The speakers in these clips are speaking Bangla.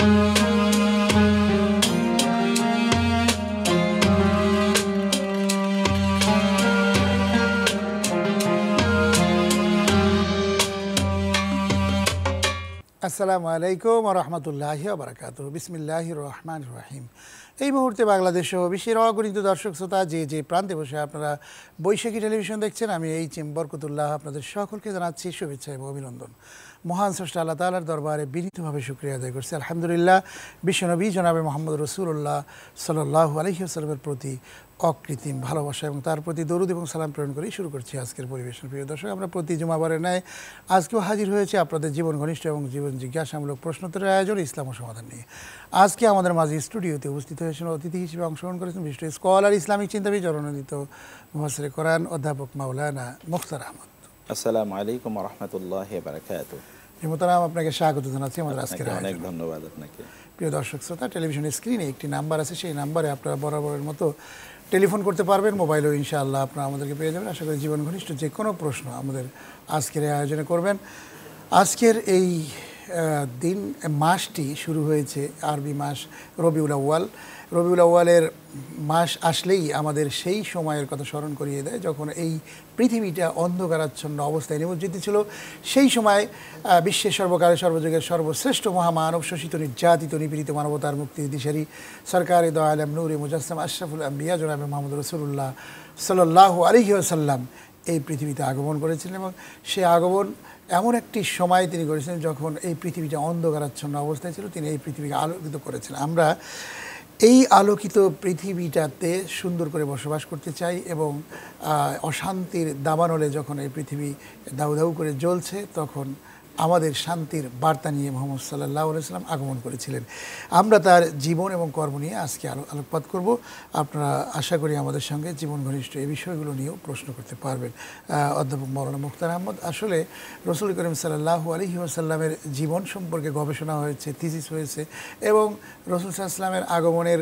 আসসালামু আলাইকুম ওয়া রাহমাতুল্লাহি ওয়া বারাকাতুহু। বিসমিল্লাহির রহমানির রহিম। এই মুহূর্তে বাংলাদেশ ও বিশ্বের অগণিত দর্শক শ্রোতা যে প্রান্তে বসে আপনারা বৈশাখী টেলিভিশন দেখছেন, আমি বরকতুল্লাহ আপনাদের সকলকে জানাচ্ছি শুভেচ্ছা এবং অভিনন্দন। মহান স্রষ্টা আল্লাহ তাআলার দরবারে বিনীতভাবে শুকরিয়া আদায় করছি, আলহামদুলিল্লাহ। বিশ্বনবী জনাবে মুহাম্মদ রাসূলুল্লাহ সাল্লাল্লাহু আলাইহি ওয়াসাল্লামের প্রতি অকৃত্রিম ভালোবাসা এবং তার প্রতি দরুদ এবং সালাম প্রেরণ করেই শুরু করছি আজকের পরিবেশন। প্রিয় দর্শক, আমরা প্রতি জুমাবারের ন্যায় আজকেও হাজির হয়েছে আপনাদের জীবন ঘনিষ্ঠ এবং জীবন জিজ্ঞাসামূলক প্রশ্নোত্তরের আয়োজন ইসলাম ও সমাধান নিয়ে। আজকে আমাদের মাঝে স্টুডিওতে উপস্থিত হয়েছেন, অতিথি হিসেবে অংশগ্রহণ করেছেন বিশিষ্ট স্কলার, ইসলামিক চিন্তাবিদ, জননন্দিত মুফাসসিরে কোরআন অধ্যাপক মাওলানা মুখতার আহমদ। আসসালামু আলাইকুম ওয়া রাহমাতুল্লাহি ওয়া বারাকাতুহু। মোহতারাম, আপনাকে স্বাগত জানাচ্ছি আমাদের আজকের আয়োজনে। অনেক ধন্যবাদ আপনাকে। প্রিয় দর্শক শ্রোতা, টেলিভিশনের স্ক্রিনে একটি নাম্বার আছে, সেই নাম্বারে আপনারা বরাবরের মতো টেলিফোন করতে পারবেন, মোবাইলেও ইনশাআল্লাহ আপনারা আমাদেরকে পেয়ে যাবেন। আশা করি জীবন ঘনিষ্ঠ যে কোনো প্রশ্ন আমাদের আজকের এই আয়োজনে করবেন। আজকের এই মাসটি শুরু হয়েছে আরবি মাস রবিউল আউয়াল। রবিউল আউয়ালের মাস আসলেই আমাদের সেই সময়ের কথা স্মরণ করিয়ে দেয় যখন এই পৃথিবীটা অন্ধকারাচ্ছন্ন অবস্থায় নিমজ্জিত ছিল। সেই সময় বিশ্বের সর্বকালের সর্বযুগের সর্বশ্রেষ্ঠ মহামানব, শোষিত, নির্যাতিত, নিপীড়িত মানবতার মুক্তির দিশারি সরকারে দো আলম নূরে মুজাসসাম আশরাফুল আম্বিয়া জনাবে মুহাম্মদ রাসূলুল্লাহ সাল্লাল্লাহু আলাইহি ওয়াসাল্লাম এই পৃথিবীতে আগমন করেছিলেন। এবং সেই আগমন এমন একটি সময় তিনি করেছিলেন যখন এই পৃথিবীটা অন্ধকারাচ্ছন্ন অবস্থায় ছিল। তিনি এই পৃথিবীকে আলোকিত করেছেন। আমরা এই আলোকিত পৃথিবীটাতে সুন্দর করে বসবাস করতে চাই এবং অশান্তির দাবানলে যখন এই পৃথিবী দাউ দাউ করে জ্বলছে, তখন আমাদের শান্তির বার্তা নিয়ে মুহাম্মদ সাল্লাল্লাহু আলাইহি ওয়াসাল্লাম আগমন করেছিলেন। আমরা তার জীবন এবং কর্ম নিয়ে আজকে আলোকপাত করব। আপনারা আশা করি আমাদের সঙ্গে জীবন ঘনিষ্ঠ এই বিষয়গুলো নিয়েও প্রশ্ন করতে পারবেন। অধ্যাপক মাওলানা মুখতার আহমদ, আসলে রাসূল করিম সাল্লাল্লাহু আলাইহি ওয়াসাল্লামের জীবন সম্পর্কে গবেষণা হয়েছে, থিসিস হয়েছে, এবং রাসূল সাল্লাল্লাহু আলাইহি ওয়াসাল্লামের আগমনের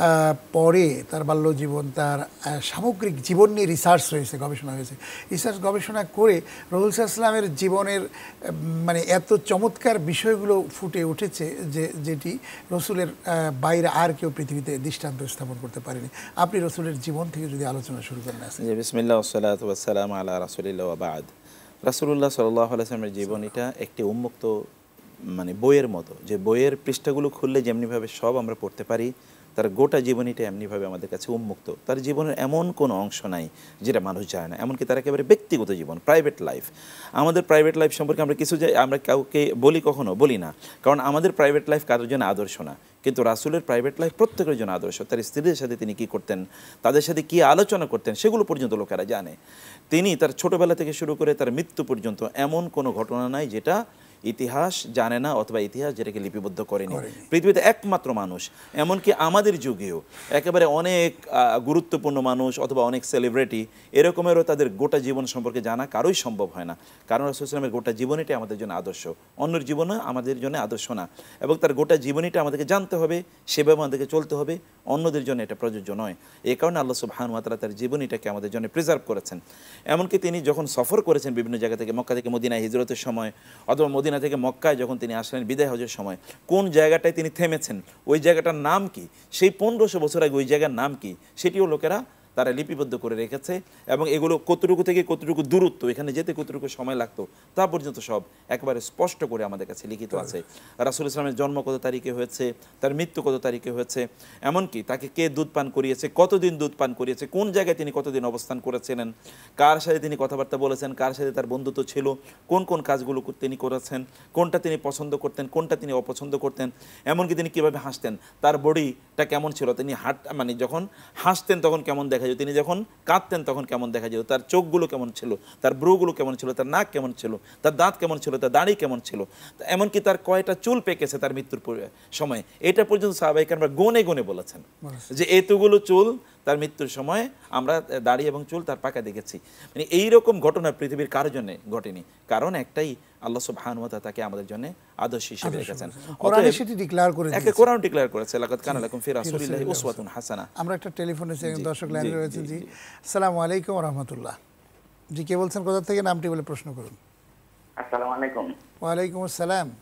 পরে তার বাল্যজীবন, তার সামগ্রিক জীবন নিয়ে রিসার্চ হয়েছে, গবেষণা হয়েছে। রিসার্চ গবেষণা করে রাসূল সাল্লাল্লাহু আলাইহি ওয়াসাল্লামের জীবনের মানে এত চমৎকার বিষয়গুলো ফুটে উঠেছে যেটি রসুলের বাইরে আর কেউ পৃথিবীতে দৃষ্টান্ত স্থাপন করতে পারেনি। আপনি রসুলের জীবন থেকে যদি আলোচনা শুরু করেন। বিসমিল্লাহ ওয়াসসালাতু ওয়াসসালামু আলা রাসূলিল্লাহ ওয়া বা'দ। রাসূলুল্লাহ সাল্লাল্লাহু আলাইহি ওয়াসাল্লামের জীবন এটা একটি উন্মুক্ত মানে বইয়ের মতো, যে বইয়ের পৃষ্ঠাগুলো খুললে যেমনিভাবে সব আমরা পড়তে পারি, তার গোটা জীবনীটা এমনিভাবে আমাদের কাছে উন্মুক্ত। তার জীবনের এমন কোনো অংশ নাই যেটা মানুষ জানে না, এমনকি তার একেবারে ব্যক্তিগত জীবন, প্রাইভেট লাইফ। আমাদের প্রাইভেট লাইফ সম্পর্কে আমরা আমরা কাউকে কখনো বলি না, কারণ আমাদের প্রাইভেট লাইফ কারোর জন্য আদর্শ না। কিন্তু রাসূলের প্রাইভেট লাইফ প্রত্যেকের জন্য আদর্শ। তার স্ত্রীদের সাথে তিনি কী করতেন, তাদের সাথে কী আলোচনা করতেন, সেগুলো পর্যন্ত লোকেরা জানে। তিনি তার ছোটোবেলা থেকে শুরু করে তার মৃত্যু পর্যন্ত এমন কোনো ঘটনা নাই যেটা ইতিহাস জানে না, অথবা ইতিহাস যেটাকে লিপিবদ্ধ করেনি। পৃথিবীতে একমাত্র মানুষ, এমনকি আমাদের যুগেও একেবারে অনেক গুরুত্বপূর্ণ মানুষ অথবা অনেক সেলিব্রিটি, এরকমেরও তাদের গোটা জীবন সম্পর্কে জানা কারোই সম্ভব হয় না, কারণ রাসূল সাল্লাল্লাহু আলাইহি ওয়াসাল্লামের গোটা জীবনীটা আমাদের জন্য আদর্শ, অন্যের জীবনও আমাদের জন্য আদর্শ না। এবং তার গোটা জীবনীটা আমাদেরকে জানতে হবে, সেভাবে আমাদেরকে চলতে হবে, অন্যদের জন্য এটা প্রযোজ্য নয়। এই কারণে আল্লাহ সুবহানাহু ওয়া তাআলা তার জীবনীটাকে আমাদের জন্য প্রিজার্ভ করেছেন। এমনকি তিনি যখন সফর করেছেন বিভিন্ন জায়গা থেকে, মক্কা থেকে মদিনায় হিজরতের সময়, অথবা মদিনা থেকে মক্কায় যখন তিনি আসলেন বিদায় হজের সময়, কোন জায়গাটায় তিনি থেমেছেন, ওই জায়গাটার নাম কি, সেই 1500 বছর আগে ওই জায়গার নাম কি, সেটিও লোকেরা তারা লিপিবদ্ধ করে রেখেছে। এবং এগুলো কতটুকু থেকে কতটুকু দূরত্ব, এখানে যেতে কতটুকু সময় লাগতো, তা পর্যন্ত সব একবারে স্পষ্ট করে আমাদের কাছে লিখিত আছে। রাসূল ইসলামের জন্ম কত তারিখে হয়েছে, তার মৃত্যু কত তারিখে হয়েছে, এমনকি তাকে কে দুধ পান করিয়েছে, কতদিন দুধ পান করিয়েছে, কোন জায়গায় তিনি কতদিন অবস্থান করেছিলেন, কার সাথে তিনি কথাবার্তা বলেছেন, কার সাথে তার বন্ধুত্ব ছিল, কোন কোন কাজগুলো তিনি করেছেন, কোনটা তিনি পছন্দ করতেন, কোনটা তিনি অপছন্দ করতেন, এমনকি তিনি কীভাবে হাসতেন, তার বডিটা কেমন ছিল, তিনি মানে যখন হাসতেন তখন কেমন দেখা যেত, তিনি যখন কাঁদতেন তখন কেমন দেখা যেত, তার চোখগুলো কেমন ছিল, তার ব্রুগুলো কেমন ছিল, তার নাক কেমন ছিল, তার দাঁত কেমন ছিল, তার দাড়ি কেমন ছিল, এমনকি তার কয়টা চুল পেকেছে তার মৃত্যুর সময়, এটা পর্যন্ত সাহাবায়ে কেরাম গনে গনে বলেছেন যে এতগুলো চুল তার মৃত্যুর সময় আমরা দাড়ি এবং চুল তার পাকা দেখেছি। মানে এইরকম ঘটনা পৃথিবীর কারোর জন্য ঘটেনি, কারণ একটাই, আল্লাহ সুবহানাহু ওয়া তাআলা তাকে আমাদের জন্য আদর্শ হিসেবে রেখেছেন। কোরআনে সেটি ডিক্লেয়ার করে দিয়েছে, কোরআন ডিক্লেয়ার করেছে, লাকাদ কানা লাকুম ফি রাসূলিল্লাহি উসওয়াতুন হাসানাহ। আমরা একটা টেলিফোনে দর্শক লাইনে রয়েছেন। জি, আসসালামু আলাইকুম ওয়া রাহমাতুল্লাহ। জি, কে বলছেন, কোথা থেকে, নামটি বলে প্রশ্ন করুন। আসসালামু আলাইকুম। ওয়া আলাইকুম আসসালাম।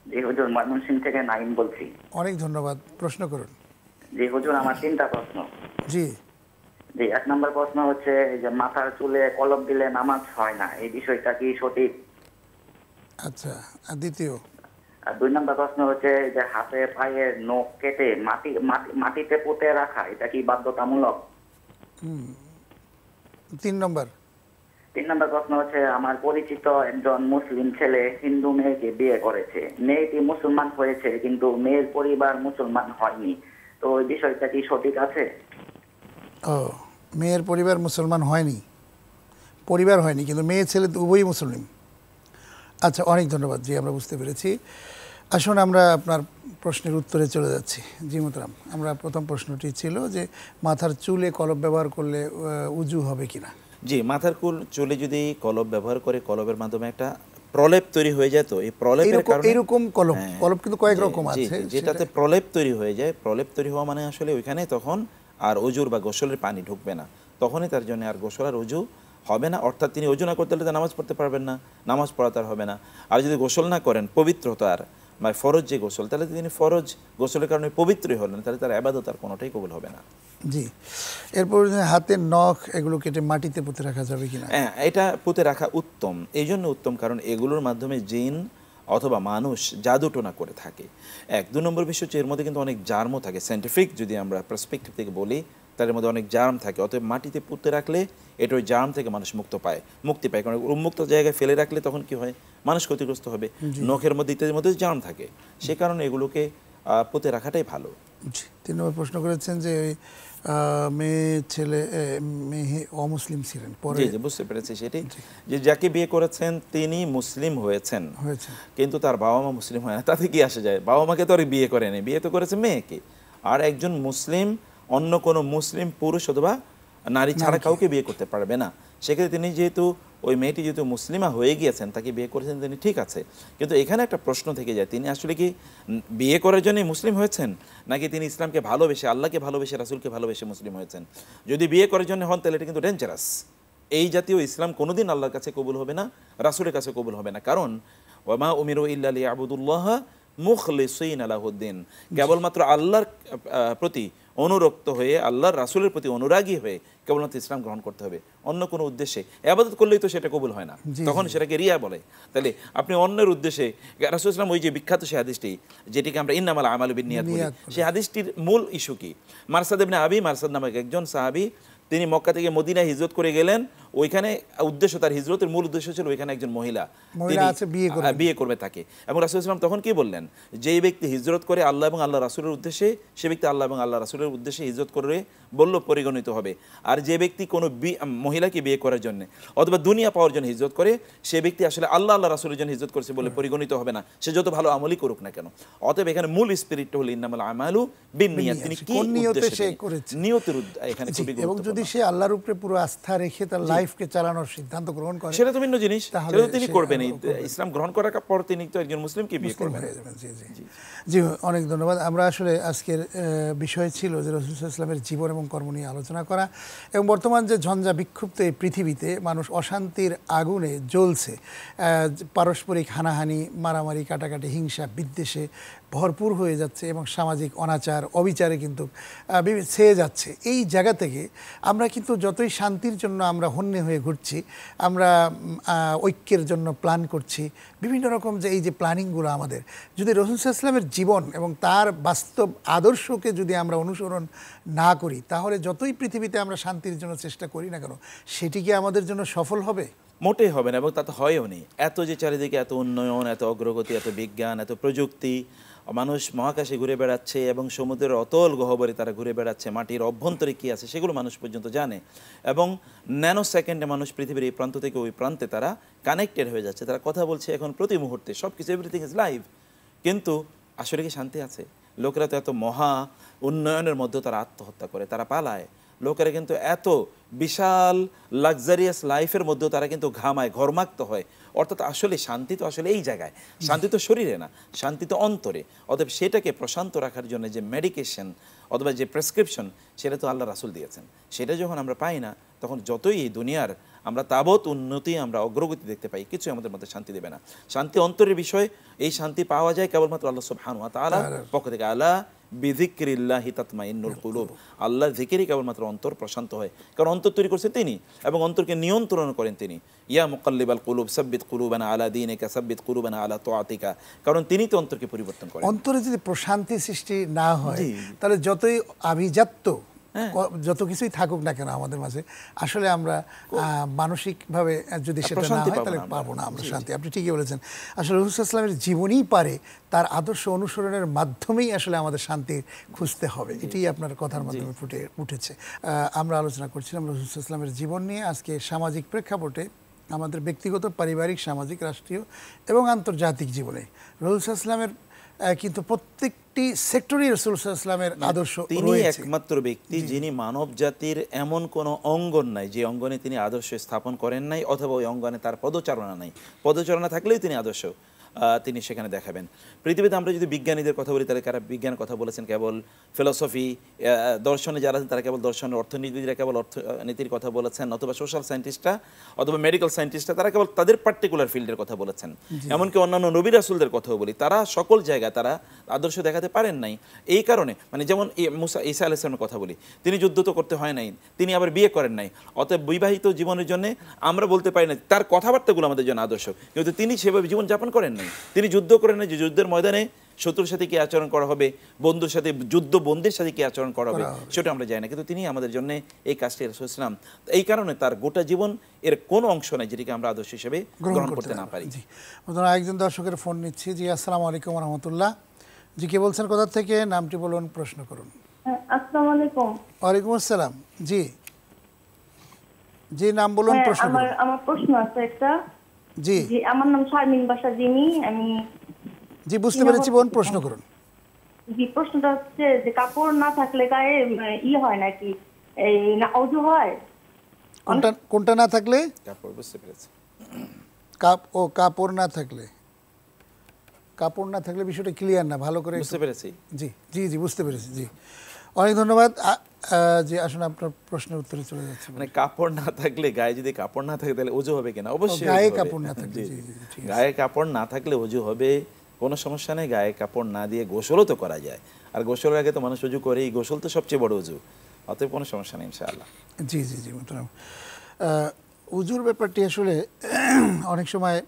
জি হুজুর, ময়মনসিংহ থেকে নাইম বলছি। অনেক ধন্যবাদ, প্রশ্ন করুন। জি হুজুর, আমার 3টা প্রশ্ন। জি। জি, 1 নম্বর প্রশ্ন হচ্ছে এই যে মাথার চুলে কলপ দিলে নামাজ হয় না, এই বিষয়টা কি সঠিক? আচ্ছা, আর দ্বিতীয়? আর 2 নম্বর প্রশ্ন হচ্ছে এই যে হাতে পায়ে নখ কেটে মাটিতে পুঁতে রাখা, এটা কি বাধ্যতামূলক? 3 নম্বর? 3 নম্বর প্রশ্ন হচ্ছে আমার পরিচিত একজন মুসলিম ছেলে হিন্দু মেয়েকে বিয়ে করেছে, মেয়েটি মুসলমান হয়েছে কিন্তু মেয়ের পরিবার মুসলমান হয়নি, তো ওই বিষয়টা কি সঠিক আছে? ও, মেয়ের পরিবার মুসলমান হয়নি, পরিবার হয়নি কিন্তু মেয়ে ছেলে উভয়ই মুসলিম। আচ্ছা, অনেক ধন্যবাদ। জি, আমরা বুঝতে পেরেছি। আসুন আমরা আপনার প্রশ্নের উত্তরে চলে যাচ্ছি। জি মোহতারাম, আমরা প্রথম প্রশ্নটি ছিল যে মাথার চুলে কলপ ব্যবহার করলে উজু হবে কিনা। জি, মাথার চুলে যদি কলপ ব্যবহার করে, কলপের মাধ্যমে একটা প্রলেপ তৈরি হয়ে যায়, তো এই প্রলেপের কারণে এইরকম কলপ, হ্যাঁ, কলপ কিন্তু কয়েক জি, রকম জি, আছে, জি, যেটাতে প্রলেপ তৈরি হয়ে যায়। প্রলেপ তৈরি হওয়া মানে আসলে ওইখানে তখন আর অজুর বা গোসলের পানি ঢুকবে না, তখনই তার জন্য আর গোসল আর অজু হবে না। অর্থাৎ তিনি অজু না করতে হলে নামাজ পড়তে পারবেন না, নামাজ পড়া তার হবে না। আর যদি গোসল না করেন পবিত্রতার বা ফরজ যে গোসল, তাহলে তিনি ফরজ গোসলের কারণে পবিত্রই হলেন, তাহলে তার ইবাদত আর কোনোটাই কবুল হবে না। জি। এরপর হাতের নখ এগুলো কেটে মাটিতে পুঁতে রাখা যাবে কিনা। হ্যাঁ, এটা পুঁতে রাখা উত্তম। এই জন্য উত্তম কারণ এগুলোর মাধ্যমে জিন অথবা মানুষ জাদুটোনা করে থাকে। 2 নম্বর বিষয় হচ্ছে এর মধ্যে কিন্তু অনেক জার্মও থাকে। সায়েন্টিফিক যদি আমরা পার্সপেক্টিভ থেকে বলি, তার মধ্যে অনেক জার্ম থাকে। অতএব মাটিতে পুঁতে রাখলে এটা ওই জার্ম থেকে মানুষ মুক্তি পায়। কারণ উন্মুক্ত জায়গায় ফেলে রাখলে তখন কি হয়, মানুষ ক্ষতিগ্রস্ত হবে। নখের মধ্যে ইত্যাদির মধ্যে জার্ম থাকে, সে কারণে এগুলোকে পুঁতে রাখাটাই ভালো। জি। 3 নম্বর প্রশ্ন করেছেন যে মেয়ে ছেলে মেয়ে অমুসলিম ছিলেন, পরে জি, বুঝতে পেরেছি সেটি, যে যাকে বিয়ে করেছেন তিনি মুসলিম হয়েছেন, কিন্তু তার বাবা মা মুসলিম হয় না, তাতে কি আসে যায়? বাবা মাকে তো আর বিয়ে করেনি, বিয়ে তো করেছে মেয়েকে। আর একজন মুসলিম অন্য কোনো মুসলিম পুরুষ অথবা নারী ছাড়া কাউকে বিয়ে করতে পারবে না। সেক্ষেত্রে তিনি যেহেতু ওই মেয়েটি যেহেতু মুসলিমা হয়ে গিয়েছেন, তাকে বিয়ে করেছেন, তিনি ঠিক আছে। কিন্তু এখানে একটা প্রশ্ন থেকে যায়, তিনি আসলে কি বিয়ে করার জন্যই মুসলিম হয়েছেন, নাকি তিনি ইসলামকে ভালোবেসে, আল্লাহকে ভালোবেসে, রাসূলকে ভালোবেসে মুসলিম হয়েছেন? যদি বিয়ে করার জন্য হন তাহলে এটা কিন্তু ডেঞ্জারাস। এই জাতীয় ইসলাম কোনোদিন আল্লাহর কাছে কবুল হবে না, রাসূলের কাছে কবুল হবে না। কারণ ওয়ামা উমিরু ইল্লা লিয়াবুদুল্লাহ মুখলিসিনা লাহুদ্দিন, কেবলমাত্র আল্লাহর প্রতি অনুরক্ত হয়ে, আল্লাহর রাসূলের প্রতি অনুরাগী হয়ে কেবলমাত্র ইসলাম গ্রহণ করতে হবে। অন্য কোনো উদ্দেশ্যে ইবাদত করলেই তো সেটা কবুল হয় না, তখন সেটাকে রিয়া বলে। তাহলে আপনি অন্যের উদ্দেশ্যে, রাসূল সাল্লাল্লাহু আলাইহি ওয়াসাল্লাম ওই যে বিখ্যাত সেই হাদিসটি, যেটিকে আমরা ইন্নামাল আমালু বিন্নিয়াত বলি, সেই হাদিসটির মূল ইস্যু কি? মারসাদ ইবনে আবি মারসাদ নামক একজন সাহাবী, তিনি মক্কা থেকে মদিনায় হিজরত করে গেলেন। ওইখানে উদ্দেশ্য, তার হিজরতের মূল উদ্দেশ্য ছিল ওইখানে একজন মহিলা বিয়ে করবে তাকে। এবং রাসূল সাল্লাল্লাহু আলাইহি ওয়াসাল্লাম তখন কি বললেন? যেই ব্যক্তি হিজরত করে আল্লাহ এবং আল্লাহ রাসূলের উদ্দেশ্যে, সে ব্যক্তি আল্লাহ এবং আল্লাহ রাসূলের উদ্দেশ্যে হিজরত করে বলল পরিগণিত হবে। আর যে ব্যক্তি কোনো মহিলাকে বিয়ে করার জন্য অথবা দুনিয়া পাওয়ার জন্য হিজরত করে, সে ব্যক্তি আসলে আল্লাহ আল্লাহ রাসূলের জন্য হিজরত করছে বলে পরিগণিত হবে না, সে যত ভালো আমলই করুক না কেন। অতএব এখানে মূল স্পিরিটটা হলো ইন্নামাল আমালু বিন্নিয়াত, তিনি কি উদ্দেশ্যে করেছেন, নিয়তের এখানে খুবই গুরুত্বপূর্ণ। এবং যদি সে আল্লাহর উপরে পুরো আস্থা রেখে তার লাইফকে চালানোর সিদ্ধান্ত গ্রহণ করে, সেটা তো ভিন্ন জিনিস, সেটা তো তিনি করবেন। ইসলাম গ্রহণ করার পর তিনি তো একজন মুসলিমকে বিয়ে করবেন। জি জি জি, অনেক ধন্যবাদ। আমরা আসলে আজকের বিষয় ছিল যে রাসূল সাল্লাল্লাহু আলাইহি ওয়াসাল্লামের জীবন এবং কর্ম নিয়ে আলোচনা করা, এবং বর্তমান যে ঝঞ্ঝা বিক্ষুব্ধ এই পৃথিবীতে মানুষ অশান্তির আগুনে জ্বলছে, পারস্পরিক হানাহানি, মারামারি, কাটাকাটি, হিংসা, বিদ্বেষে ভরপুর হয়ে যাচ্ছে এবং সামাজিক অনাচার, অবিচারে কিন্তু ছেয়ে যাচ্ছে। এই জায়গা থেকে আমরা কিন্তু যতই শান্তির জন্য আমরা হন্যে হয়ে ঘুরছি, আমরা ঐক্যের জন্য প্ল্যান করছি, বিভিন্ন রকম যে এই যে প্ল্যানিংগুলো আমাদের, যদি রাসূল সাল্লাল্লাহু আলাইহি ওয়াসাল্লামের জীবন এবং তার বাস্তব আদর্শকে যদি আমরা অনুসরণ না করি, তাহলে যতই পৃথিবীতে আমরা শান্তির জন্য চেষ্টা করি না কেন, সেটি কি আমাদের জন্য সফল হবে? মোটেই হবে না, এবং তা তো হয়ও নি। এত যে চারিদিকে এত উন্নয়ন, এত অগ্রগতি, এত বিজ্ঞান, এত প্রযুক্তি, মানুষ মহাকাশে ঘুরে বেড়াচ্ছে এবং সমুদ্রের অতল গহ্বরে তারা ঘুরে বেড়াচ্ছে, মাটির অভ্যন্তরে কী আছে সেগুলো মানুষ পর্যন্ত জানে, এবং ন্যানো সেকেন্ডে মানুষ পৃথিবীর এই প্রান্ত থেকে ওই প্রান্তে তারা কানেক্টেড হয়ে যাচ্ছে, তারা কথা বলছে এখন প্রতি মুহূর্তে, সব কিছু, এভরিথিং ইজ লাইভ। কিন্তু আসলে কি শান্তি আছে? লোকেরা তো এত মহা উন্নয়নের মধ্যে তারা আত্মহত্যা করে, তারা পালায়, লোকেরা কিন্তু এত বিশাল লাক্সারিয়াস লাইফের মধ্যেও তারা কিন্তু ঘামায়, ঘর্মাক্ত হয়। অর্থাৎ আসলে শান্তি তো আসলে এই জায়গায়, শান্তি তো শরীরে না, শান্তি তো অন্তরে। অতএব সেটাকে প্রশান্ত রাখার জন্য যে মেডিকেশন অথবা যে প্রেসক্রিপশন, সেটা তো আল্লাহ রাসূল দিয়েছেন। সেটা যখন আমরা পাই না, তখন যতই এই দুনিয়ার আমরা তাবৎ উন্নতি, আমরা অগ্রগতি দেখতে পাই, কিছু আমাদের মধ্যে শান্তি দেবে না। শান্তি অন্তরের বিষয়। এই শান্তি পাওয়া যায় কেবলমাত্র আল্লাহ সুবহানাহু ওয়া তাআলার পক্ষ থেকে। আলা বিযিকরিল্লাহি তাতমাইন্নুল কুলুব, আল্লাহর যিকিরে কেবলমাত্র অন্তর প্রশান্ত হয়। কারণ অন্তর তৈরি করছেন তিনি এবং অন্তরকে নিয়ন্ত্রণ করেন তিনি। ইয়া মুকাল্লিবাল কুলুব সাব্বিত কুলুবানা আলা দীনিকা সাব্বিত কুলুবানা আলা তাআতিকা, কারণ তিনি তো অন্তরকে পরিবর্তন করেন। অন্তরে যদি প্রশান্তি সৃষ্টি না হয়, তাহলে যতই আভিজাত্য যত কিছুই থাকুক না কেন আমাদের মাঝে, আসলে আমরা মানসিকভাবে যদি সেটা না হয় তাহলে পাবো না আমরা শান্তি। আপনি ঠিকই বলেছেন। আসলে রাসূল সাল্লাল্লাহু আলাইহি ওয়াসাল্লামের জীবনই পারে, তার আদর্শ অনুসরণের মাধ্যমেই আসলে আমাদের শান্তি খুঁজতে হবে। এটাই আপনার কথার মাধ্যমে ফুটে উঠেছে। আমরা আলোচনা করছিলাম রাসূল সাল্লাল্লাহু আলাইহি ওয়াসাল্লামের জীবন নিয়ে। আজকে সামাজিক প্রেক্ষাপটে আমাদের ব্যক্তিগত, পারিবারিক, সামাজিক, রাষ্ট্রীয় এবং আন্তর্জাতিক জীবনে রাসূল সাল্লাল্লাহু আলাইহি ওয়াসাল্লামের কিন্তু প্রত্যেকটি সেক্টরেই রাসূল সাল্লাল্লাহু আলাইহি ওয়াসাল্লামের আদর্শ তিনি রয়েছে। একমাত্র ব্যক্তি যিনি মানব জাতির এমন কোনো অঙ্গন নাই যে অঙ্গনে তিনি আদর্শ স্থাপন করেন নাই, অথবা ওই অঙ্গনে তার পদচারণা নাই। পদচারণা থাকলেই তিনি আদর্শ তিনি সেখানে দেখাবেন। পৃথিবীতে আমরা যদি বিজ্ঞানীদের কথা বলি, তাহলে কারা বিজ্ঞানের কথা বলেছেন কেবল ফিলসফি, দর্শনে যারা আছেন তারা কেবল দর্শনের, অর্থনীতিরা কেবল অর্থনীতির কথা বলেছেন, অথবা সোশ্যাল সায়েন্টিস্টরা অথবা মেডিকেল সায়েন্টিস্টরা তারা কেবল তাদের পার্টিকুলার ফিল্ডের কথা বলেছেন। এমনকি অন্যান্য নবী রাসূলদের কথাও বলি, তারা সকল জায়গায় তারা আদর্শ দেখাতে পারেন নাই। এই কারণে যেমন ঈসা আলাইহিস সালামের কথা বলি, তিনি যুদ্ধ তো করতে হয় নাই, তিনি আবার বিয়ে করেন নাই। অতএব বিবাহিত জীবনের জন্য আমরা বলতে পারি না তার কথাবার্তাগুলো আমাদের জন্য আদর্শ, কিন্তু তিনি সেভাবে জীবনযাপন করেন নাই। তিনি যুদ্ধ করেন নাই যে যুদ্ধের ময়দানে শত্রুর সাথে কি আচরণ করা হবে, বন্ধুর সাথে, যুদ্ধ বন্দীর সাথে কি আচরণ করা হবে, সেটা আমরা জানি না, কিন্তু তিনি আমাদের জন্য এই কাজটি রাসূল সাল্লাল্লাহু আলাইহি ওয়াসাল্লাম। এই কারণে তার গোটা জীবন এর কোনো অংশ নাই যেটাকে আমরা আদর্শ হিসেবে গ্রহণ করতে না পারি। জি, একজন দর্শকের ফোন নিচ্ছি। জি, আসসালামু আলাইকুম ওয়া রাহমাতুল্লাহ। জি, কে বলছেন, কোথা থেকে? নামটি বলুন, প্রশ্ন করুন। আসসালামু আলাইকুম। ওয়ালাইকুম আসসালাম। জি জি, নাম বলুন, প্রশ্ন করুন। আমার প্রশ্ন আছে একটা। জি জি, আমার নাম শারমিন বাশা জিমি। আমি জি বুঝতে পেরেছি, বোন, প্রশ্ন করুন। জি, প্রশ্নটা হচ্ছে যে কাপড় না থাকলে গায়ে হয় নাকি, এই না অজু হয়? কোনটা না থাকলে? কাপড়, বুঝতে পেরেছি। কাপড় না থাকলে, কাপড় না থাকলে বিষয়টা ক্লিয়ার না, ভালো করে বুঝতে পেরেছি। জি জি জি বুঝতে পেরেছি। জি, অনেক ধন্যবাদ। জি, আসুন আপনার প্রশ্নের উত্তরে চলে যাচ্ছে। মানে কাপড় না থাকলে, গায়ে যদি কাপড় না থাকে তাহলে ওযু হবে কিনা? অবশ্যই গায়ে কাপড় না থাকলে, গায়ে কাপড় না থাকলে ওযু হবে, কোনো সমস্যা নেই। গায়ে কাপড় না দিয়ে গোসলও তো করা যায়, আর গোসলের আগে তো মানুষ ওযু করে, এই গোসল তো সবচেয়ে বড় ওযু, অতএব কোনো সমস্যা নেই ইনশাআল্লাহ। জি জি জি মোহতারাম। ওযুর ব্যাপারটি আসলে অনেক সময়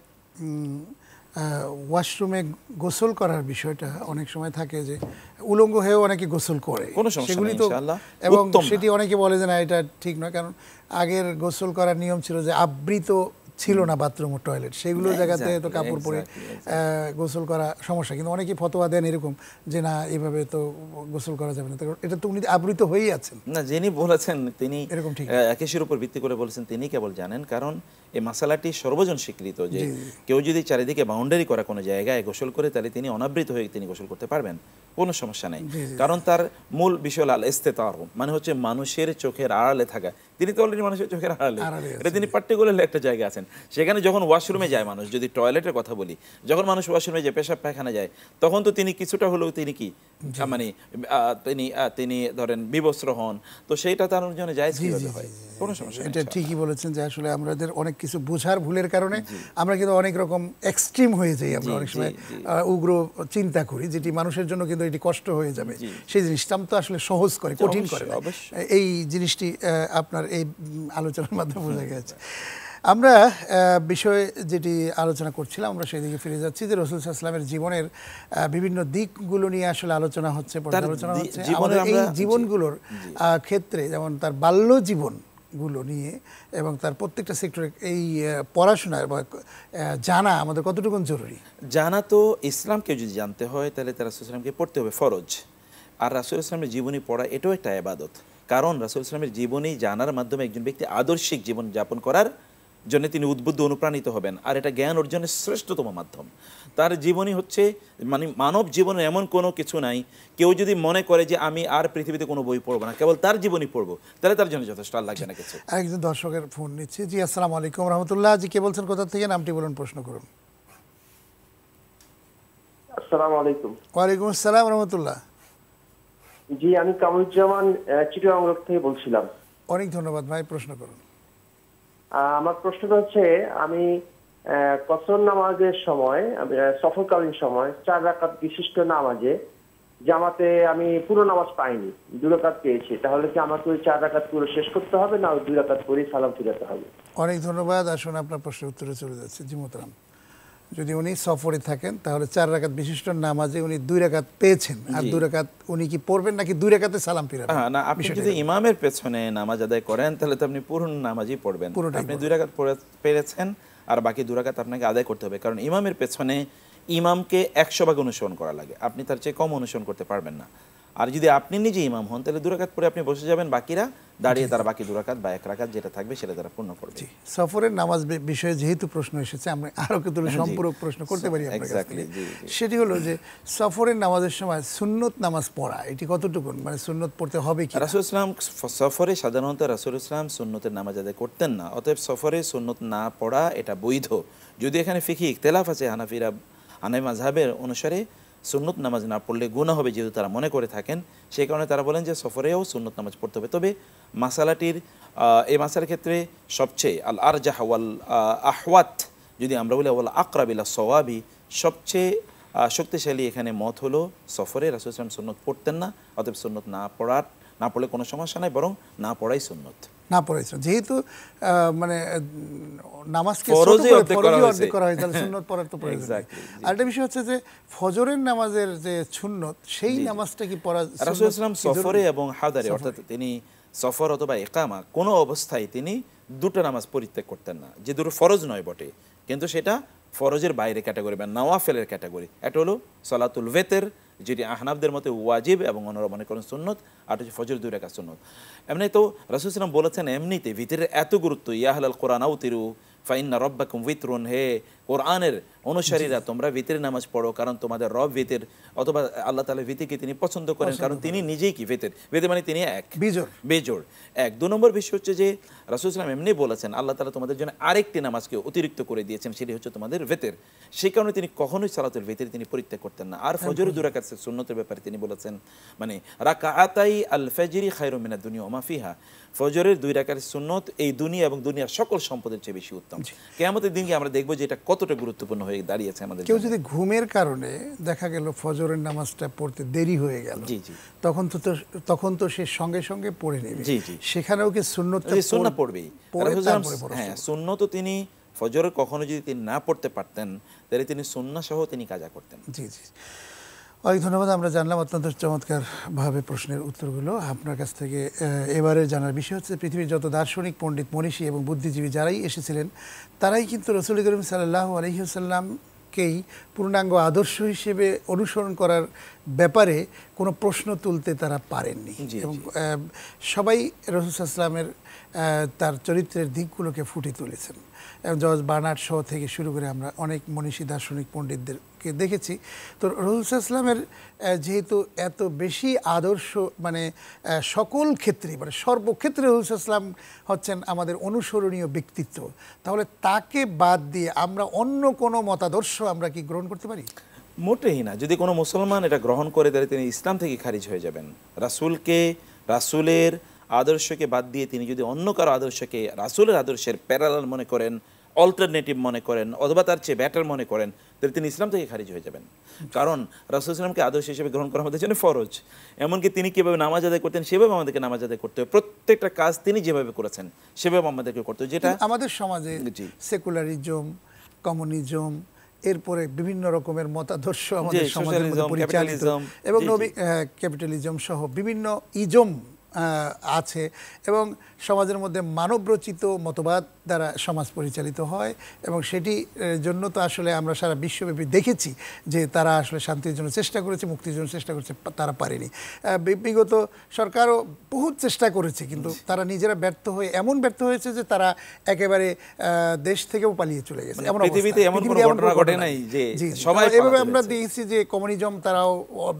ওয়াশরুমে গোসল করার বিষয়টা অনেক সময় থাকে যে উলঙ্গ হয়েও অনেকে গোসল করে, সেগুলি তো, এবং সেটি অনেকে বলে যে না, এটা ঠিক নয়, কারণ আগের গোসল করার নিয়ম ছিল যে আবৃত ছিল না বাথরুম ও টয়লেট, সেগুলো জায়গাতে তো কাপড় পরে গোসল করা সমস্যা। কিন্তু অনেকে ফতোয়া দেন এরকম যে না, এভাবে তো গোসল করা যাবে না, এটা তো উনি আবৃত হয়েই আছেন। না, যিনি বলেছেন তিনি এরকম ঠিক একেশের উপর ভিত্তি করে বলেছেন, তিনি কেবল জানেন। কারণ এই মশালাটি সর্বজন স্বীকৃত যে কেউ যদি চারিদিকে বাউন্ডারি করা কোনো জায়গায় গোসল করে, তাহলে তিনি অনাবৃত হয়ে তিনি গোসল করতে পারবেন, কোনো সমস্যা নেই। কারণ তার মূল বিষয় আল ইস্তিতার, মানে হচ্ছে মানুষের চোখের আড়ালে থাকা। তিনি তো অলরেডি মানুষের চোখের আড়ালে, এটা তিনি পার্টিকুলারলি একটা জায়গায় আছেন। সেখানে যখন ওয়াশরুমে যায় মানুষ, যদি টয়লেটের কথা বলি, যখন মানুষ ওয়াশরুমে যায়, পেশাব পায়খানা যায়, তখন তো তিনি কিছুটা হলেও তিনি কি মানে তিনি ধরেন বিবস্ত্র হন, তো সেইটা তার জন্য জায়েজ কিভাবে হয়, কোনো সমস্যা নেই। এটা ঠিকই বলেছেন যে আসলে আমাদের অনেক কিছু বোঝার ভুলের কারণে আমরা কিন্তু অনেক রকম এক্সট্রিম হয়ে যাই, আমরা অনেক সময় উগ্র চিন্তা করি, যেটি মানুষের জন্য কিন্তু এটি কষ্ট হয়ে যাবে। সেই জিনিসটা তো আসলে সহজ করে, কঠিন করে। এই জিনিসটি আপনার এই আলোচনার মাধ্যমে বোঝা গেছে। আমরা বিষয়ে যেটি আলোচনা করছিলাম, আমরা সেই দিকে ফিরে যাচ্ছি যে রাসূল সাল্লাল্লাহু আলাইহি ওয়াসাল্লামের জীবনের বিভিন্ন দিকগুলো নিয়ে আসলে আলোচনা হচ্ছে, পর্যালোচনা হচ্ছে। আমাদের এই জীবনগুলোর ক্ষেত্রে, যেমন তার বাল্য জীবনগুলো নিয়ে এবং তার প্রত্যেকটা সেক্টরে এই পড়াশোনার বা জানা আমাদের কতটুকু জরুরি? জানা তো, ইসলামকে যদি জানতে হয় তাহলে তার রাসূল সাল্লাল্লাহু আলাইহি ওয়াসাল্লামকে পড়তে হবে, ফরজ। আর রাসূল সাল্লাল্লাহু আলাইহি ওয়াসাল্লামের জীবনী পড়া এটাও একটা ইবাদত, কারণ রাসূল সাল্লাল্লাহু আলাইহি ওয়াসাল্লামের জীবনী জানার মাধ্যমে একজন ব্যক্তি আদর্শিক জীবন যাপন করার জন্য তিনি উদ্বুদ্ধ অনুপ্রাণিত হবেন, আর এটা জ্ঞান অর্জনের শ্রেষ্ঠতম মাধ্যম। তার জীবনী হচ্ছে মানে মানব জীবনে এমন কোনো কিছু নাই, কেউ যদি মনে করে যে আমি আর পৃথিবীতে কোনো বই পড়বো না, কেবল তার জীবনী পড়বো, তাহলে তার জন্য যথেষ্ট, আর লাগবে না কিছু। আরেকজন দর্শকের ফোন নিচ্ছি। জি, আসসালামু আলাইকুম রহমতুল্লাহ। জি, কে বলছেন, কোথা থেকে, নামটি বলুন, প্রশ্ন করুন। আসসালামু আলাইকুম। ওয়ালাইকুম আসসালাম রহমতুল্লাহ। জি, আমি কামরুজ্জামান চিটাগাং রোড থেকে বলছিলাম। অনেক ধন্যবাদ ভাই, প্রশ্ন করুন। আমার প্রশ্নটা হচ্ছে, আমি কসর নামাজের সময়, সফরকালীন সময় 4 রাকাত বিশিষ্ট নামাজে জামাতে আমি পুরো নামাজ পাইনি, 2 রাকাত পেয়েছি। তাহলে কি আমাকে ওই 4 রাকাত পুরো শেষ করতে হবে, না ওই 2 রাকাত পরেই সালাম ফিরাতে হবে? অনেক ধন্যবাদ। আসুন আপনার প্রশ্নের উত্তরে চলে যাচ্ছে। জি মোহতারাম, যদি উনি সফরে থাকেন তাহলে 4 রাকাত বিশিষ্ট নামাজে উনি 2 রাকাত পেয়েছেন, আর 2 রাকাত উনি কি পড়বেন নাকি 2 রাকাতে সালাম ফিরাবেন? হ্যাঁ, না, আপনি যদি ইমামের পেছনে নামাজ আদায় করেন তাহলে তো আপনি পুরো নামাজই পড়বেন। আপনি 2 রাকাত পেরেছেন আর বাকি 2 রাকাত আপনাকে আদায় করতে হবে, কারণ ইমামের পেছনে ইমামকে 100 ভাগ অনুসরণ করা লাগে, আপনি তার চেয়ে কম অনুসরণ করতে পারবেন না। আর যদি আপনি নিজে ইমাম হন তাহলে 2 রাকাত পরে আপনি বসে যাবেন, বাকিরা দাঁড়িয়ে তারা বাকি 2 রাকাত বা 1 রাকাত যেটা থাকবে সেটা তারা পূর্ণ করবে। সফরের নামাজ বিষয়ে যেহেতু প্রশ্ন এসেছে, আমরা আরো কিছু সম্পূরক প্রশ্ন করতে পারি আপনার কাছ থেকে। সেটি হলো যে সফরের নামাজের সময় সুন্নত নামাজ পড়া এটি কতটুকু, মানে সুন্নত পড়তে হবে কি? রাসূল ইসলাম সফরে সাধারণত রাসূল ইসলাম সুন্নতের নামাজ আদায় করতেন না, অতএব সফরে সুন্নত না পড়া এটা বৈধ। যদি এখানে ফিকহি ইখতিলাফ আছে, হানাফি মাযহাবের অনুসারে সুন্নত নামাজ না পড়লে গুনাহ হবে, যেহেতু তারা মনে করে থাকেন, সেই কারণে তারা বলেন যে সফরেও সুন্নত নামাজ পড়তে হবে। তবে মাসালাটির এই মাসালার ক্ষেত্রে সবচেয়ে আল আরজাহ ওয়াল আহওয়াত, যদি আমরা বলি ওয়াল আকরাব ইলা সওয়াবি, সবচেয়ে শক্তিশালী এখানে মত হলো সফরে রাসূল সাল্লাল্লাহু আলাইহি ওয়াসাল্লাম সুন্নত পড়তেন না, অতএব সুন্নত না পড়লে কোনো সমস্যা নাই, বরং না পড়াই সুন্নত। না পড়াইছে যেহেতু মানে নামাজকে ফরজে অর্ধেক করা হয়, তাহলে সুন্নত পড়ার তো প্রয়োজন নেই। আর একটা বিষয় হচ্ছে যে ফজরের নামাজের যে সুন্নত, সেই নামাজটা কি পড়া? রাসূল সাল্লাল্লাহু আলাইহি ওয়াসাল্লাম সফরে এবং হাদারে, অর্থাৎ তিনি সফর অথবা ইকামা কোনো অবস্থায় তিনি 2টা নামাজ পরিত্যাগ করতেন না, যে 2টো ফরজ নয় বটে, কিন্তু সেটা ফরজের বাইরে ক্যাটাগরি বা নওয়াফেলের ক্যাটাগরি। একটা হলো সালাতুল ওয়েতের, যেটি আহনাফদের মতে ওয়াজিব এবং অন্যরা মনে করেন সুন্নত, আর হচ্ছে ফজর 2 রাকাত সুন্নত। এমনি তো রাসূল সাল্লাল্লাহু আলাইহি ওয়াসাল্লাম বলেছেন এমনিতে ভিতরের এত গুরুত্ব, ইয়া আহলাল কোরআন আউতিরু ফাইন্না রব্বাকুম ভিতরুন, হে কোরআনের অনুসারীরা তোমরা ভিতরের নামাজ পড়ো, কারণ তোমাদের রব ভিতর, অথবা আল্লাহ তাআলা ভিতরকে তিনি পছন্দ করেন, কারণ তিনি নিজেই কি ভিতর মানে তিনি এক, বেজোড় এক। 2 নম্বর বিষয় হচ্ছে যে রাসূল সাল্লাল্লাহু আলাইহি ওয়াসাল্লাম এমনি বলেছেন আল্লাহ তাআলা তোমাদের জন্য আরেকটি নামাজকে অতিরিক্ত করে দিয়েছেন, সেটি হচ্ছে তোমাদের ভিতর। সেই কারণে তিনি কখনোই সালাতুল ভিতর তিনি পরিত্যাগ করতেন না। আর ফজর 2 রাকাত সুন্নতের ব্যাপারে তিনি বলেছেন, মানে রাকাআতাই আল ফাজরি খায়রুম মিনাদ দুনিয়া ওয়া মা ফিহা, ফজরের 2 রাকাতের সুন্নত এই দুনিয়া এবং দুনিয়ার সকল সম্পদের চেয়ে বেশি উত্তম। কিয়ামতের দিনকে আমরা দেখব যে এটা কতটা গুরুত্বপূর্ণ হয়ে দাঁড়িয়েছে আমাদের। কেউ যদি ঘুমের কারণে দেখা গেল ফজরের নামাজটা পড়তে দেরি হয়ে গেল, তখন তো সে সঙ্গে সঙ্গে পড়ে নেবে, সেখানেও কি সুন্নতটা পড়বেই? হ্যাঁ, সুন্নত তিনি ফজরের কখনো যদি তিনি না পড়তে পারতেন তাহলে তিনি সুন্নাহ সহ তিনি কাজা করতেন। জি জি, অনেক ধন্যবাদ। আমরা জানলাম অত্যন্ত চমৎকারভাবে প্রশ্নের উত্তরগুলো আপনার কাছ থেকে। এবারে জানার বিষয় হচ্ছে পৃথিবীর যত দার্শনিক, পণ্ডিত, মনীষী এবং বুদ্ধিজীবী যারাই এসেছিলেন, তারাই কিন্তু রাসূল করিম সাল্লাল্লাহু আলাইহি ওয়াসাল্লামকেই পূর্ণাঙ্গ আদর্শ হিসেবে অনুসরণ করার ব্যাপারে কোনো প্রশ্ন তুলতে তারা পারেননি, এবং সবাই রাসূল সাল্লাল্লাহু আলাইহি ওয়াসাল্লামের তার চরিত্রের দিকগুলোকে ফুটিয়ে তুলেছেন। জর্জ বার্নার্ড শো থেকে শুরু করে আমরা অনেক মনীষী, দার্শনিক, পণ্ডিতদেরকে দেখেছি। তো রাসূল সাল্লাল্লাহু আলাইহি ওয়াসাল্লামের যেহেতু এত বেশি আদর্শ, মানে সকল ক্ষেত্রে, মানে সর্বক্ষেত্রে রাসূল সাল্লাল্লাহু আলাইহি ওয়াসাল্লাম হচ্ছেন আমাদের অনুসরণীয় ব্যক্তিত্ব, তাহলে তাকে বাদ দিয়ে আমরা অন্য কোনো মতাদর্শ আমরা কি গ্রহণ করতে পারি? মোটেই না। যদি কোনো মুসলমান এটা গ্রহণ করে তাহলে তিনি ইসলাম থেকে খারিজ হয়ে যাবেন। রাসূলের আদর্শকে বাদ দিয়ে তিনি যদি অন্য কারো আদর্শকে রাসূলের আদর্শের প্যারালাল মনে করেন, অল্টারনেটিভ মনে করেন, অথবা তার চেয়ে বেটার মনে করেন, তাহলে তিনি ইসলাম থেকে খারিজ হয়ে যাবেন। কারণ রাসূল ইসলামকে আদর্শ হিসেবে গ্রহণ করা আমাদের জন্য ফরজ। এমনকি তিনি কীভাবে নামাজ আদায় করতেন সেভাবে আমাদেরকে নামাজ আদায় করতে হবে, প্রত্যেকটা কাজ তিনি যেভাবে করেছেন সেভাবে আমাদেরকে করতে হবে। যেটা আমাদের সমাজে সেকুলারিজম, কমিউনিজম, এরপরে বিভিন্ন রকমের মতাদর্শ আমাদের সমাজের মধ্যে পরিচালিত, এবং ক্যাপিটালিজম সহ বিভিন্ন ইজম আছে, এবং সমাজের মধ্যে মানবরচিত মতবাদ দ্বারা সমাজ পরিচালিত হয় এবং সেটি জন্য তো আসলে আমরা সারা বিশ্বব্যাপী দেখেছি যে তারা আসলে শান্তির জন্য চেষ্টা করেছে, মুক্তির জন্য চেষ্টা করেছে, তারা পারেনি। বিগত সরকারও বহুত চেষ্টা করেছে, কিন্তু তারা নিজেরা ব্যর্থ হয়ে এমন ব্যর্থ হয়েছে যে তারা একেবারে দেশ থেকেও পালিয়ে চলে গেছে। এমন পৃথিবীতে এমন কোনো ঘটনা ঘটে নাই যে সবাই এভাবে আমরা দেখেছি যে কমিউনিজম তারাও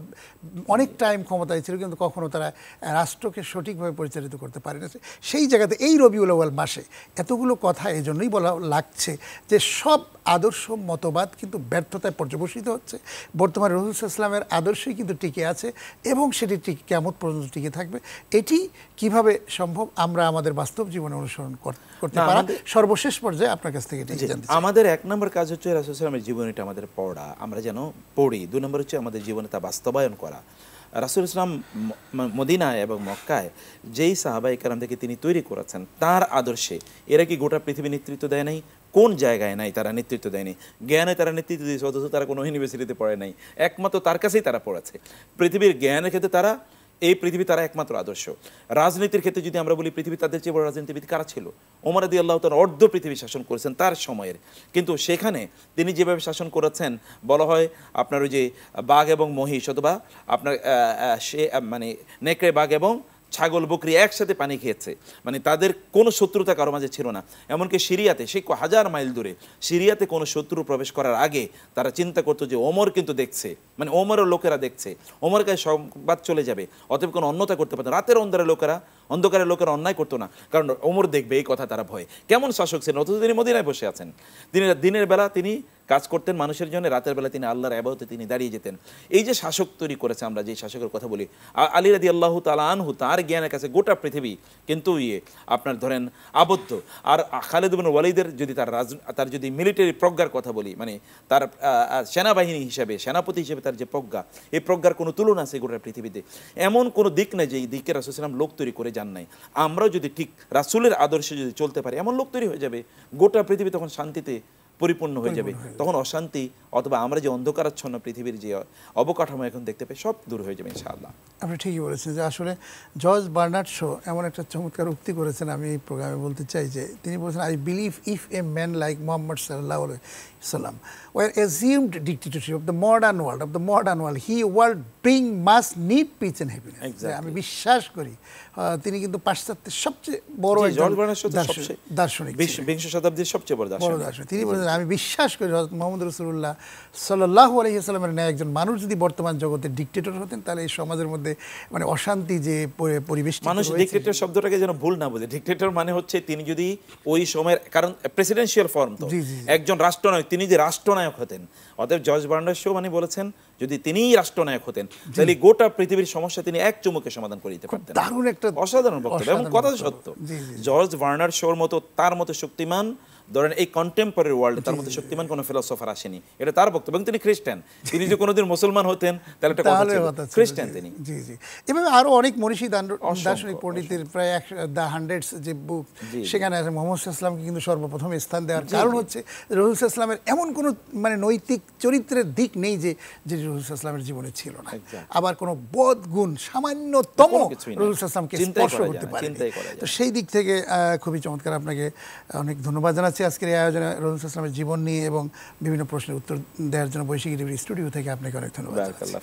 অনেক টাইম ক্ষমতায় ছিল, কিন্তু কখনো তারা রাষ্ট্রকে সঠিকভাবে পরিচালিত করতে পারে না। সেই জায়গাতে এই রবিউল আউয়াল মাসে এতগুলো কথা এই জন্যই বলা লাগছে যে সব আদর্শ মতবাদ কিন্তু ব্যর্থতায় পর্যবসিত হচ্ছে। বর্তমানে রাসূল সাল্লাল্লাহু আলাইহি ওয়াসাল্লামের আদর্শই কিন্তু টিকে আছে এবং সেটি কিয়ামত পর্যন্ত টিকে থাকবে। এটি কিভাবে সম্ভব আমরা আমাদের বাস্তব জীবনে অনুসরণ করতে পারা সর্বশেষ পর্যায়ে আপনার কাছ থেকে এটি জানতে চাই। আমাদের এক নম্বর কাজ হচ্ছে রাসূল সাল্লাল্লাহু আলাইহি ওয়াসাল্লামের জীবনীটা আমাদের পড়া, আমরা যেন পড়ি। দুই নম্বর হচ্ছে আমাদের জীবনে তা বাস্তবায়ন করা। রাসূল ইসলাম মদিনায় এবং মক্কায় যেই সাহাবায়ে কেরাম থেকে তিনি তৈরি করেছেন তার আদর্শে এরা কি গোটা পৃথিবী নেতৃত্ব দেয় নাই? কোন জায়গায় নাই তারা নেতৃত্ব দেয়নি? জ্ঞানে তারা নেতৃত্ব দিয়েছে, অথচ তারা কোনো ইউনিভার্সিটিতে পড়ে নাই, একমাত্র তার কাছেই তারা পড়েছে। পৃথিবীর জ্ঞানের ক্ষেত্রে তারা এই পৃথিবী তারা একমাত্র আদর্শ। রাজনীতির ক্ষেত্রে যদি আমরা বলি পৃথিবী তাদের চেয়ে বড় রাজনীতিবিদ কারা ছিল? ওমর রাদিয়াল্লাহু তাআলা অর্ধ পৃথিবী শাসন করেছেন তার সময়ের, কিন্তু সেখানে তিনি যেভাবে শাসন করেছেন বলা হয় আপনার ওই যে বাঘ এবং মহিষ অথবা আপনার সে মানে নেকড়ে বাঘ এবং ছাগল বকরি একসাথে পানি খেয়েছে, মানে তাদের কোনো শত্রুতা কারো মাঝে ছিল না। এমনকি সিরিয়াতে সেই হাজার মাইল দূরে সিরিয়াতে কোনো শত্রু প্রবেশ করার আগে তারা চিন্তা করতো যে ওমর কিন্তু দেখছে, মানে ওমরের লোকেরা দেখছে, ওমর কাছে সংবাদ চলে যাবে, অতএব কোনো অন্যতা করতে পারতো। রাতের অন্ধকারের লোকেরা অন্যায় করতো না, কারণ ওমর দেখবে এই কথা তারা ভয়। কেমন শাসক ছিলেন, অথচ তিনি মদিনায় বসে আছেন। দিনের বেলা তিনি কাজ করতেন মানুষের জন্য, রাতের বেলা তিনি আল্লাহর ইবাদতে তিনি দাঁড়িয়ে যেতেন। এই যে শাসক তৈরি করেছে, আমরা যে শাসকের কথা বলি আলী রাদিয়াল্লাহু তাআলা আনহু, তার জ্ঞানের কাছে গোটা পৃথিবী কিন্তু আপনার ধরেন আবদ্ধ। আর খালিদ ইবনে ওয়ালিদের যদি তার যদি মিলিটারি প্রজ্ঞার কথা বলি, মানে তার সেনাবাহিনী হিসেবে সেনাপতি হিসেবে তার যে প্রজ্ঞা, এই প্রজ্ঞার কোনো তুলনা আছে গোটা পৃথিবীতে? এমন কোনো দিক নেই যে এই দিকে রাসূল সাল্লাল্লাহু আলাইহি ওয়াসাল্লাম লোক তৈরি করে যান নাই। আমরাও যদি ঠিক রাসূলের আদর্শে যদি চলতে পারি, এমন লোক তৈরি হয়ে যাবে, গোটা পৃথিবী তখন শান্তিতে পরিপূর্ণ হয়ে যাবে। তখন অশান্তি অথবা আমরা যে অন্ধকারাচ্ছন্ন পৃথিবীর যে অবকাঠামো এখন দেখতে পাই সব দূর হয়ে যাবে ইনশাআল্লাহ। আপনি ঠিকই বলেছেন যে আসলে জর্জ বার্নার্ড শো এমন একটা চমৎকার উক্তি করেছেন, আমি এই প্রোগ্রামে বলতে চাই যে তিনি বলেছেন, I believe if a man like Muhammad সাল্লাল্লাহু আলাইহি ওয়াসাল্লাম were assumed dictatorship of the modern world, he will bring must need peace and happiness. আমি বিশ্বাস করি তিনি কিন্তু পাশ্চাত্যের সবচেয়ে বড় একজন দার্শনিক, বিংশ শতাব্দীর সবচেয়ে বড় দার্শনিক। তিনি বলেছেন, আমি বিশ্বাস করি মুহাম্মদ রাসূলুল্লাহ সাল্লাল্লাহু আলাইহি ওয়াসাল্লামের ন্যায় একজন মানুষ যদি বর্তমান জগতে ডিক্টেটর হতেন, তাহলে এই সমাজের মধ্যে মানে অশান্তি যে পরিবেশ, মানুষ ডিক্টেটর শব্দটাকে যেন ভুল না বোঝে। ডিক্টেটর মানে হচ্ছে তিনি যদি ওই সময়ের, কারণ প্রেসিডেন্সিয়াল ফর্ম তো, একজন রাষ্ট্রনায়ক, তিনি যে রাষ্ট্রনায়ক হতেন। অতএব জর্জ বার্নার্ড শো মানে বলেছেন যদি তিনিই রাষ্ট্রনায়ক হতেন তাহলে গোটা পৃথিবীর সমস্যা তিনি এক চুমুকে সমাধান করে দিতে পারতেন। দারুণ একটা অসাধারণ বক্তব্য এবং কথা সত্য। জর্জ বার্নার্ড শোর মতো তার মতো শক্তিমান, ধরেন এই কন্টেম্পোরারি ওয়ার্ল্ডে তার মধ্যে শক্তিমান কোনো ফিলোসফার আসেনি, এটা তার বক্তব্য। এবং তিনি খ্রিস্টান, তিনি যে কোনোদিন মুসলমান হতেন তাহলে একটা কথা ছিল, খ্রিস্টান তিনি। জি জি, এভাবে আরো অনেক মনীষী দার্শনিক পণ্ডিতের প্রায় দ্য হান্ড্রেডস যে বুক, সেখানে মুহাম্মদ সাল্লাল্লাহু আলাইহি ওয়াসাল্লামকে কিন্তু সর্বপ্রথম স্থান দেওয়ার কারণ হচ্ছে রাসূল সাল্লাল্লাহু আলাইহি ওয়াসাল্লামের এমন কোনো মানে নৈতিক চরিত্রের দিক নেই যে রাসূল সাল্লাল্লাহু আলাইহি ওয়াসাল্লামের জীবনে ছিল না। আবার কোনো বোধ গুণ সামান্যতম রাসূল সাল্লাল্লাহু আলাইহি ওয়াসাল্লামকে স্পর্শ করতে পারে। তো সেই দিক থেকে খুবই চমৎকার। আপনাকে অনেক ধন্যবাদ জানাচ্ছি আজকের এই আয়োজনে রাসূল সাল্লাল্লাহু আলাইহি ওয়াসাল্লামের জীবন নিয়ে এবং বিভিন্ন প্রশ্নের উত্তর দেওয়ার জন্য বৈশাখী টিভির স্টুডিও থেকে আপনাকে অনেক ধন্যবাদ।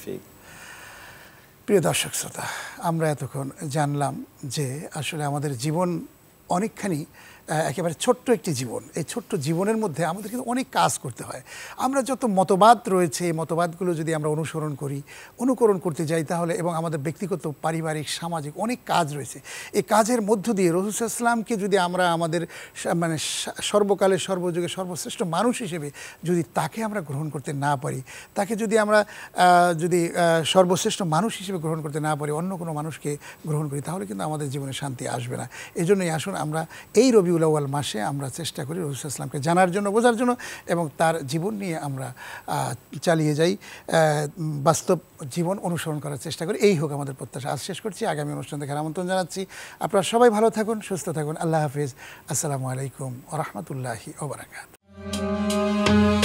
প্রিয় দর্শক শ্রোতা, আমরা এতক্ষণ জানলাম যে আসলে আমাদের জীবন অনেকখানি একেবারে ছোট্ট একটি জীবন। এই ছোট্ট জীবনের মধ্যে আমাদের কিন্তু অনেক কাজ করতে হয়। আমরা যত মতবাদ রয়েছে, এই মতবাদগুলো যদি আমরা অনুকরণ করতে যাই তাহলে, এবং আমাদের ব্যক্তিগত পারিবারিক সামাজিক অনেক কাজ রয়েছে, এই কাজের মধ্য দিয়ে রাসূল সাল্লাল্লাহু আলাইহি ওয়াসাল্লামকে যদি আমরা আমাদের মানে সর্বকালের সর্বযুগে সর্বশ্রেষ্ঠ মানুষ হিসেবে যদি তাকে আমরা গ্রহণ করতে না পারি, তাকে যদি আমরা সর্বশ্রেষ্ঠ মানুষ হিসেবে গ্রহণ করতে না পারি, অন্য কোনো মানুষকে গ্রহণ করি, তাহলে কিন্তু আমাদের জীবনে শান্তি আসবে না। এই জন্যই আসুন আমরা এই রবিউল আউয়াল মাসে আমরা চেষ্টা করি রাসূল সাল্লাল্লাহু আলাইহি ওয়াসাল্লামকে জানার জন্য, বোঝার জন্য, এবং তার জীবন নিয়ে আমরা চালিয়ে যাই, বাস্তব জীবন অনুসরণ করার চেষ্টা করি। এই হোক আমাদের প্রত্যাশা। আজ শেষ করছি, আগামী অনুষ্ঠান দেখার আমন্ত্রণ জানাচ্ছি। আপনারা সবাই ভালো থাকুন, সুস্থ থাকুন। আল্লাহ হাফিজ। আসসালামু আলাইকুম ওয়া রাহমাতুল্লাহি ওয়া বারাকাতুহু।